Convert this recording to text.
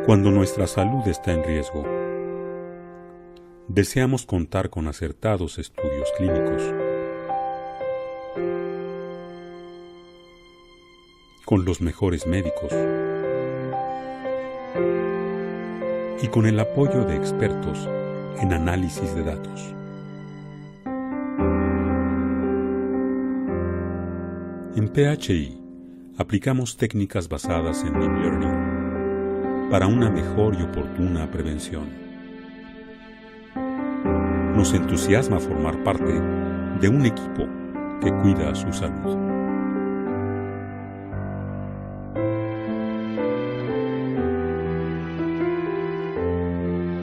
Cuando nuestra salud está en riesgo, deseamos contar con acertados estudios clínicos, con los mejores médicos y con el apoyo de expertos en análisis de datos. En PHI aplicamos técnicas basadas en Deep Learning para una mejor y oportuna prevención. Nos entusiasma formar parte de un equipo que cuida su salud.